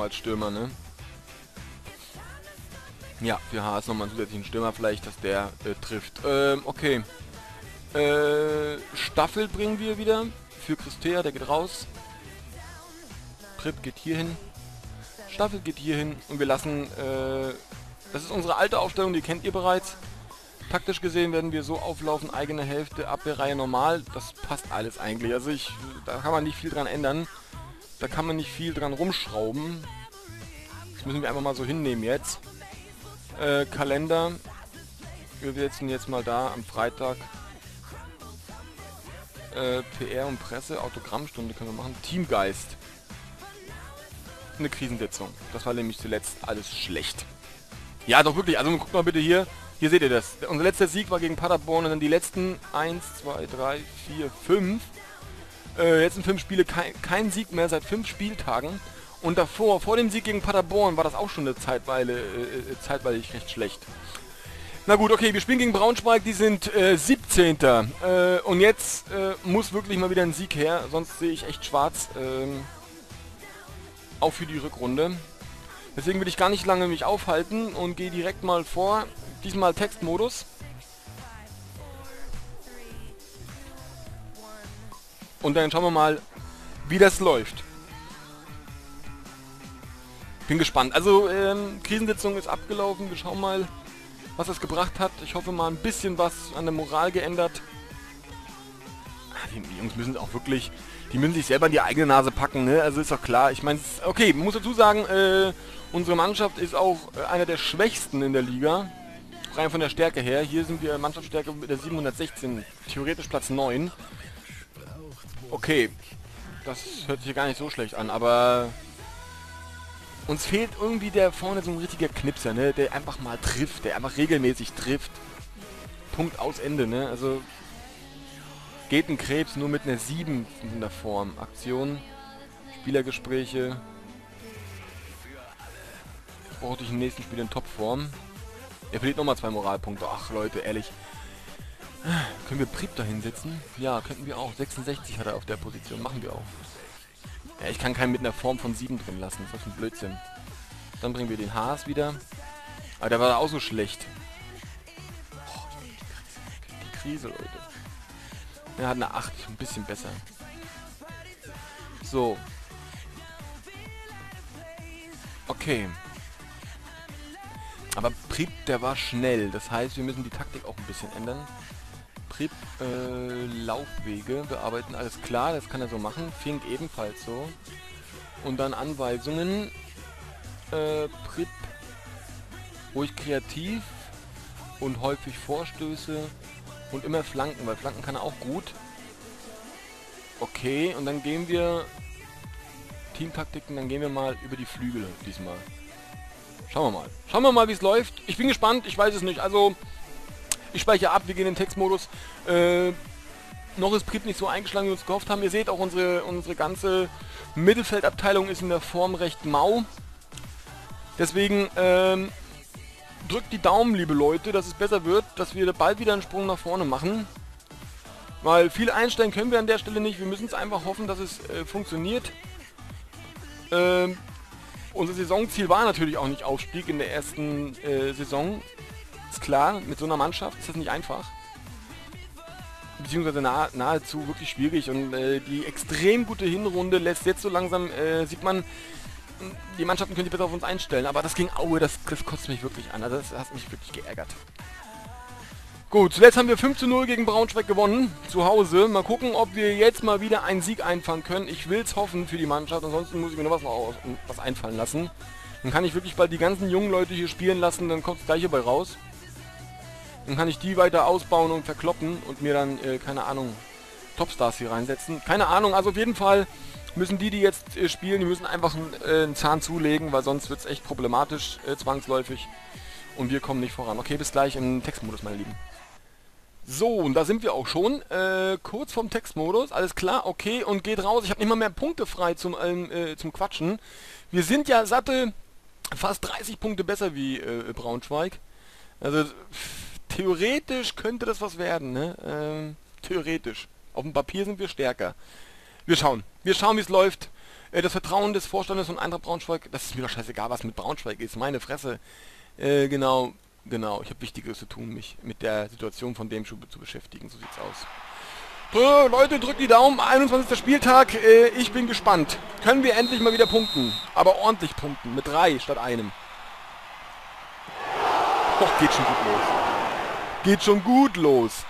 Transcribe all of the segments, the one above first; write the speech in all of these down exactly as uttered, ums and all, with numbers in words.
nochmal als Stürmer, ne? Ja, für Haas nochmal einen zusätzlichen Stürmer vielleicht, dass der äh, trifft. Ähm, okay. Äh, Staffel bringen wir wieder. Für Christea, der geht raus. Prip geht hier hin. Staffel geht hier hin. Und wir lassen, äh, das ist unsere alte Aufstellung, die kennt ihr bereits. Taktisch gesehen werden wir so auflaufen, eigene Hälfte, Abwehrreihe normal. Das passt alles eigentlich. Also ich, da kann man nicht viel dran ändern. Da kann man nicht viel dran rumschrauben. Das müssen wir einfach mal so hinnehmen jetzt. Äh, Kalender. Wir setzen jetzt mal da am Freitag. Äh, P R und Presse, Autogrammstunde können wir machen. Teamgeist. Eine Krisensitzung. Das war nämlich zuletzt alles schlecht. Ja, doch wirklich. Also guckt mal bitte hier. Hier seht ihr das. Unser letzter Sieg war gegen Paderborn und dann die letzten eins, zwei, drei, vier, fünf. Äh, jetzt sind fünf Spiele, kein, kein Sieg mehr seit fünf Spieltagen. Und davor, vor dem Sieg gegen Paderborn, war das auch schon eine Zeitweile, äh, zeitweilig recht schlecht. Na gut, okay, wir spielen gegen Braunschweig, die sind äh, siebzehnter Äh, und jetzt äh, muss wirklich mal wieder ein Sieg her, sonst sehe ich echt schwarz. Ähm, auch für die Rückrunde. Deswegen will ich gar nicht lange mich aufhalten und gehe direkt mal vor. Diesmal Textmodus. Und dann schauen wir mal, wie das läuft. Bin gespannt. Also, ähm, Krisensitzung ist abgelaufen. Wir schauen mal, was es gebracht hat. Ich hoffe mal ein bisschen was an der Moral geändert. Die, die Jungs müssen auch wirklich, die müssen sich selber in die eigene Nase packen, ne? Also ist doch klar. Ich meine, okay, man muss dazu sagen, äh, unsere Mannschaft ist auch äh, einer der schwächsten in der Liga. Rein von der Stärke her. Hier sind wir Mannschaftsstärke mit der siebenhundertsechzehn, theoretisch Platz neun. Okay, das hört sich gar nicht so schlecht an, aber uns fehlt irgendwie der vorne so ein richtiger Knipser, ne? Der einfach mal trifft, der einfach regelmäßig trifft. Punkt aus Ende, ne? Also geht ein Krebs nur mit einer sieben in der Form. Aktion, Spielergespräche. Brauchte ich im nächsten Spiel in Topform. Er verliert nochmal zwei Moralpunkte. Ach Leute, ehrlich. Können wir Prip da hinsetzen? Ja, könnten wir auch. sechsundsechzig hat er auf der Position. Machen wir auch. Ja, ich kann keinen mit einer Form von sieben drin lassen. Das ist ein Blödsinn. Dann bringen wir den Haas wieder. Aber der war auch so schlecht. Oh, die Krise, Leute. Er hat eine acht. Ein bisschen besser. So. Okay. Aber Prip, der war schnell. Das heißt, wir müssen die Taktik auch ein bisschen ändern. Prip, äh, Laufwege bearbeiten, alles klar, das kann er so machen. Fink ebenfalls so. Und dann Anweisungen. Äh, Prip, ruhig kreativ und häufig Vorstöße und immer Flanken, weil Flanken kann er auch gut. Okay, und dann gehen wir Teamtaktiken, dann gehen wir mal über die Flügel diesmal. Schauen wir mal. Schauen wir mal, wie es läuft. Ich bin gespannt, ich weiß es nicht. Also, ich speichere ab, wir gehen in den Textmodus. Äh, noch ist Prip nicht so eingeschlagen, wie wir uns gehofft haben. Ihr seht auch, unsere, unsere ganze Mittelfeldabteilung ist in der Form recht mau. Deswegen, ähm, drückt die Daumen, liebe Leute, dass es besser wird, dass wir bald wieder einen Sprung nach vorne machen. Weil viel einstellen können wir an der Stelle nicht. Wir müssen es einfach hoffen, dass es äh, funktioniert. Ähm, unser Saisonziel war natürlich auch nicht Aufstieg in der ersten äh, Saison. Ist klar, mit so einer Mannschaft ist das nicht einfach. Beziehungsweise nah, nahezu wirklich schwierig. Und äh, die extrem gute Hinrunde lässt jetzt so langsam, äh, sieht man, die Mannschaften können sich besser auf uns einstellen. Aber das gegen Aue, das, das kotzt mich wirklich an. Also das hat mich wirklich geärgert. Gut, zuletzt haben wir fünf zu null gegen Braunschweig gewonnen, zu Hause. Mal gucken, ob wir jetzt mal wieder einen Sieg einfangen können. Ich will es hoffen für die Mannschaft, ansonsten muss ich mir noch was, was einfallen lassen. Dann kann ich wirklich bald die ganzen jungen Leute hier spielen lassen, dann kommt das gleiche bei raus. Dann kann ich die weiter ausbauen und verkloppen und mir dann, äh, keine Ahnung, Topstars hier reinsetzen. Keine Ahnung, also auf jeden Fall müssen die, die jetzt äh, spielen, die müssen einfach einen, äh, einen Zahn zulegen, weil sonst wird es echt problematisch, äh, zwangsläufig. Und wir kommen nicht voran. Okay, bis gleich im Textmodus, meine Lieben. So, und da sind wir auch schon. Äh, kurz vorm Textmodus. Alles klar, okay, und geht raus. Ich habe nicht mal mehr Punkte frei zum, ähm, äh, zum Quatschen. Wir sind ja satte fast dreißig Punkte besser wie äh, Braunschweig. Also, theoretisch könnte das was werden, ne? Ähm, theoretisch. Auf dem Papier sind wir stärker. Wir schauen. Wir schauen, wie es läuft. Äh, das Vertrauen des Vorstandes von Eintracht Braunschweig, das ist mir doch scheißegal, was mit Braunschweig ist, meine Fresse. Äh, genau, genau, ich habe Wichtigeres zu tun, mich mit der Situation von dem Schub zu beschäftigen, so sieht's aus. So, Leute, drückt die Daumen, einundzwanzigster Spieltag, äh, ich bin gespannt. Können wir endlich mal wieder punkten, aber ordentlich punkten, mit drei statt einem. Och, geht schon gut los. Geht schon gut los.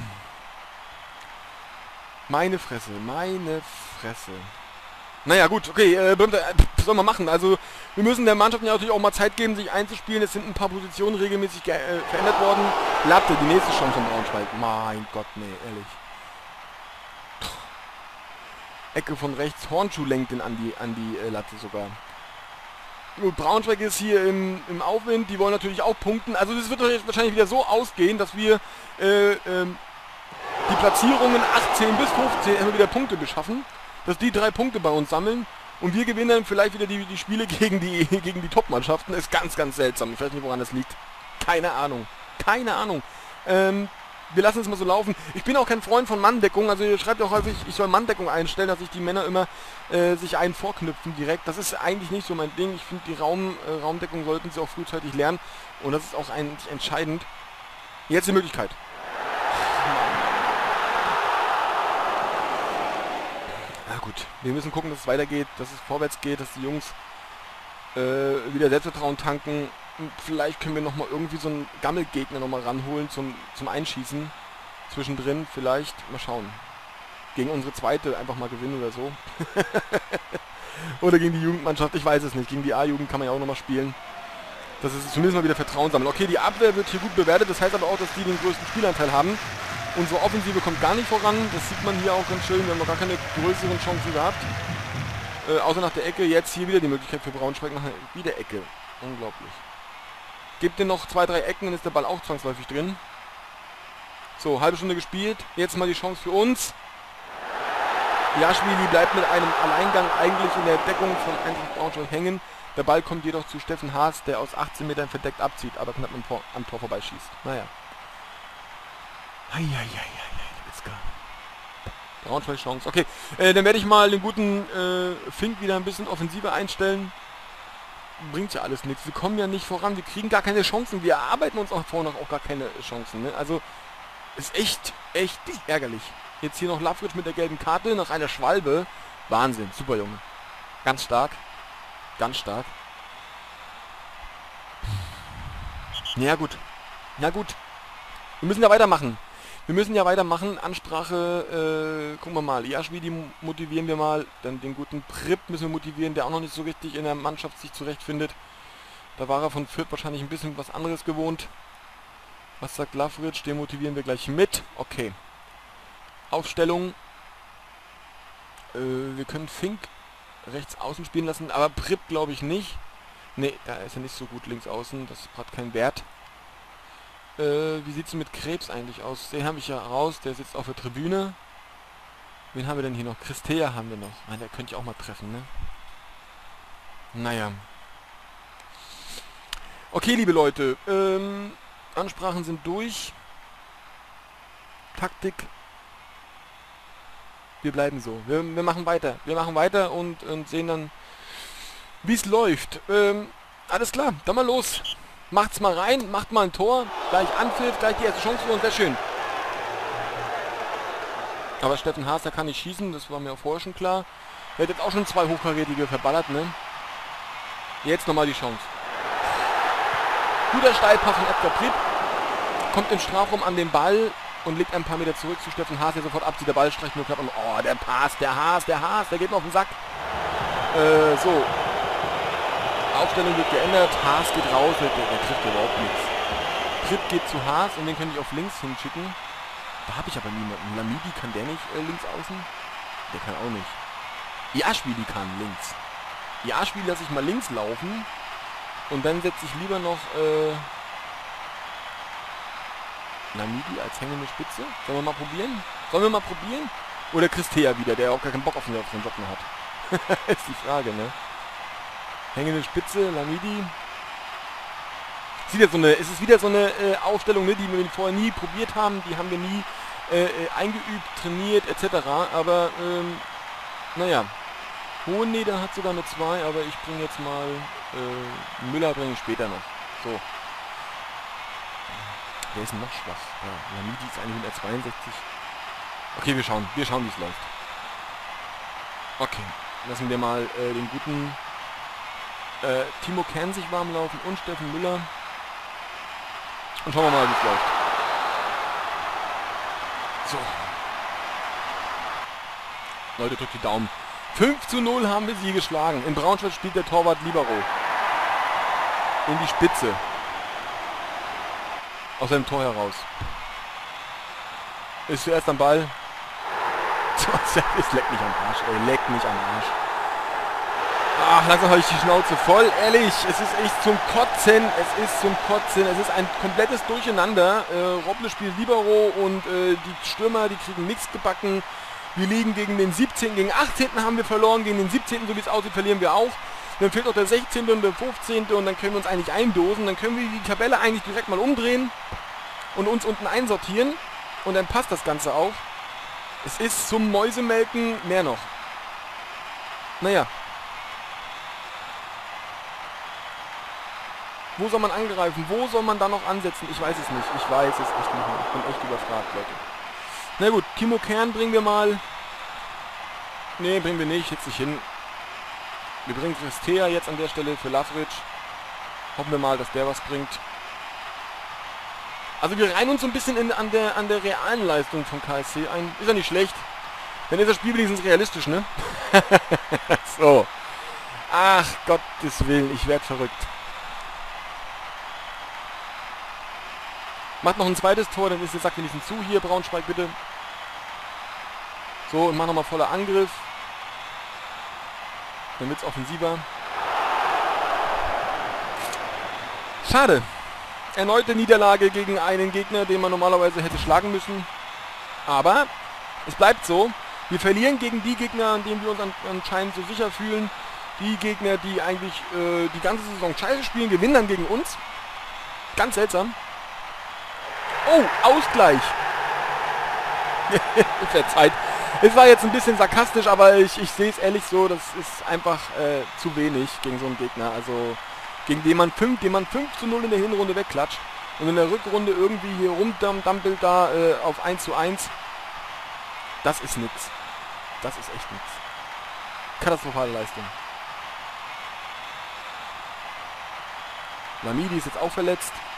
Meine Fresse, meine Fresse. Naja gut, okay, äh, was soll man machen? Also wir müssen der Mannschaft ja natürlich auch mal Zeit geben, sich einzuspielen. Es sind ein paar Positionen regelmäßig äh, verändert worden. Latte, die nächste Chance von Braunschweig. Mein Gott, nee, ehrlich. Ecke von rechts, Hornschuh lenkt den an die, an die äh, Latte sogar. Gut, Braunschweig ist hier im, im Aufwind, die wollen natürlich auch punkten. Also das wird wahrscheinlich wieder so ausgehen, dass wir äh, ähm, die Platzierungen achtzehn bis fünfzehn immer wieder Punkte beschaffen. Dass die drei Punkte bei uns sammeln und wir gewinnen dann vielleicht wieder die, die Spiele gegen die, gegen die Top-Mannschaften. Ist ganz, ganz seltsam. Ich weiß nicht, woran das liegt. Keine Ahnung. Keine Ahnung. Ähm, wir lassen es mal so laufen. Ich bin auch kein Freund von Manndeckung. Also ihr schreibt auch häufig, ich soll Manndeckung einstellen, dass sich die Männer immer äh, sich einen vorknüpfen direkt. Das ist eigentlich nicht so mein Ding. Ich finde, die Raum, äh, Raumdeckung sollten sie auch frühzeitig lernen. Und das ist auch eigentlich entscheidend. Jetzt die Möglichkeit. Na gut, wir müssen gucken, dass es weitergeht, dass es vorwärts geht, dass die Jungs äh, wieder Selbstvertrauen tanken. Und vielleicht können wir nochmal irgendwie so einen Gammelgegner nochmal ranholen zum, zum Einschießen. Zwischendrin vielleicht. Mal schauen. Gegen unsere zweite einfach mal gewinnen oder so. Oder gegen die Jugendmannschaft, ich weiß es nicht. Gegen die A-Jugend kann man ja auch nochmal spielen. Das ist zumindest mal wieder Vertrauen sammeln. Okay, die Abwehr wird hier gut bewertet. Das heißt aber auch, dass die den größten Spielanteil haben. Unsere Offensive kommt gar nicht voran. Das sieht man hier auch ganz schön. Wir haben noch gar keine größeren Chancen gehabt. Äh, außer nach der Ecke. Jetzt hier wieder die Möglichkeit für Braunschweig nach wieder Ecke. Unglaublich. Gebt ihr noch zwei, drei Ecken, dann ist der Ball auch zwangsläufig drin. So, halbe Stunde gespielt. Jetzt mal die Chance für uns. Jaschwili bleibt mit einem Alleingang eigentlich in der Deckung von Eintracht Braunschweig hängen. Der Ball kommt jedoch zu Steffen Haas, der aus achtzehn Metern verdeckt abzieht, aber knapp am Tor, am Tor vorbeischießt. Naja. Eieieiei, Witzka. Braunschweig Chance. Okay, äh, dann werde ich mal den guten äh, Fink wieder ein bisschen offensiver einstellen. Bringt ja alles nichts. Wir kommen ja nicht voran. Wir kriegen gar keine Chancen. Wir erarbeiten uns auch vorne auch gar keine Chancen. Ne? Also, ist echt, echt ärgerlich. Jetzt hier noch Lafritsch mit der gelben Karte nach einer Schwalbe. Wahnsinn. Super, Junge. Ganz stark. Ganz stark. Ja, gut. Na gut. Wir müssen ja weitermachen. Wir müssen ja weitermachen. Ansprache, äh, gucken wir mal. Jaschwili motivieren wir mal. Dann den guten Pripp müssen wir motivieren, der auch noch nicht so richtig in der Mannschaft sich zurechtfindet. Da war er von Fürth wahrscheinlich ein bisschen was anderes gewohnt. Was sagt Lafritsch? Den motivieren wir gleich mit. Okay. Aufstellung. Äh, wir können Fink rechts außen spielen lassen, aber Pripp glaube ich nicht. Ne, da ist er nicht so gut links außen. Das hat keinen Wert. Äh, wie sieht es mit Krebs eigentlich aus? Den habe ich ja raus, der sitzt auf der Tribüne. Wen haben wir denn hier noch? Christea haben wir noch. Ah, der könnte ich auch mal treffen, ne? Naja. Okay, liebe Leute. Ähm, Ansprachen sind durch. Taktik. Wir bleiben so. Wir, wir machen weiter. Wir machen weiter und, und sehen dann, wie es läuft. Ähm, alles klar, dann mal los. Macht's mal rein, macht mal ein Tor, gleich Anpfiff, gleich die erste Chance für uns, sehr schön. Aber Steffen Haas, der kann nicht schießen, das war mir auch vorher schon klar. Er hat jetzt auch schon zwei hochkarätige verballert, ne? Jetzt nochmal die Chance. Guter Steilpass von Edgar Pripp. Kommt im Strafraum an den Ball und legt ein paar Meter zurück zu Steffen Haas, der sofort abzieht. Der Ball streicht nur knapp und oh, der Pass, der Haas, der Haas, der geht mir auf den Sack. Äh, so. Aufstellung wird geändert, Haas geht raus, der, der trifft überhaupt nichts. Pripp geht zu Haas und den könnte ich auf links hinschicken. Da habe ich aber niemanden. Lamidi kann der nicht äh, links außen? Der kann auch nicht. Jaschwili kann links. Jaschwili lasse ich mal links laufen und dann setze ich lieber noch äh, Lamidi als hängende Spitze. Sollen wir mal probieren? Sollen wir mal probieren? Oder Christea wieder, der auch gar keinen Bock auf den, auf den Job mehr hat. Ist die Frage, ne? Hängende Spitze, Lamidi. Es ist, wieder so eine, es ist wieder so eine äh, Aufstellung, ne, die wir vorher nie probiert haben. Die haben wir nie äh, äh, eingeübt, trainiert et cetera. Aber, ähm, naja. Hoheneder hat sogar eine zwei, aber ich bringe jetzt mal äh, Müller bringe ich später noch. So. Wer ist denn noch schwach? Ja, Lamidi ist eigentlich hundertzweiundsechzig. Okay, wir schauen. Wir schauen, wie es läuft. Okay. Lassen wir mal äh, den guten äh, Timo Kern sich warm laufen und Steffen Müller. Und schauen wir mal, wie es läuft. So. Leute, drückt die Daumen. fünf zu null haben wir sie geschlagen. In Braunschweig spielt der Torwart Libero. In die Spitze. Aus seinem Tor heraus. Ist zuerst am Ball. Es leckt mich am Arsch. Ey, leckt mich am Arsch. Ach, langsam habe ich die Schnauze voll. Ehrlich, es ist echt zum Kotzen. Es ist zum Kotzen. Es ist ein komplettes Durcheinander. Äh, Robble spielt Libero und äh, die Stürmer, die kriegen nichts gebacken. Wir liegen gegen den siebzehnten, gegen achtzehnten haben wir verloren. Gegen den siebzehnten, so wie es aussieht, verlieren wir auch. Dann fehlt noch der sechzehnte und der fünfzehnte und dann können wir uns eigentlich eindosen. Dann können wir die Tabelle eigentlich direkt mal umdrehen und uns unten einsortieren. Und dann passt das Ganze auch. Es ist zum Mäusemelken mehr noch. Naja. Wo soll man angreifen? Wo soll man da noch ansetzen? Ich weiß es nicht. Ich weiß es echt nicht mehr. Ich bin echt überfragt, Leute. Na gut, Timo Kern bringen wir mal. Ne, bringen wir nicht. Jetzt nicht hin. Wir bringen Christea jetzt an der Stelle für Lavric. Hoffen wir mal, dass der was bringt. Also wir reihen uns so ein bisschen in, an, der, an der realen Leistung von K S C ein. Ist ja nicht schlecht. Dann ist das Spiel wenigstens realistisch, ne? So. Ach, Gottes Willen, ich werd verrückt. Macht noch ein zweites Tor, dann ist der Sack wenigstens zu. Hier, Braunschweig, bitte. So, und mach nochmal voller Angriff. Dann wird's offensiver. Schade. Erneute Niederlage gegen einen Gegner, den man normalerweise hätte schlagen müssen. Aber es bleibt so. Wir verlieren gegen die Gegner, an denen wir uns an, anscheinend so sicher fühlen. Die Gegner, die eigentlich äh, die ganze Saison scheiße spielen, gewinnen dann gegen uns. Ganz seltsam. Oh, Ausgleich. Verzeiht. Es war jetzt ein bisschen sarkastisch, aber ich, ich sehe es ehrlich so, das ist einfach äh, zu wenig gegen so einen Gegner. Also gegen den man fünf zu null in der Hinrunde wegklatscht und in der Rückrunde irgendwie hier rumdampelt da äh, auf eins zu eins. Das ist nix. Das ist echt nix. Katastrophale Leistung. Lamidi ist jetzt auch verletzt.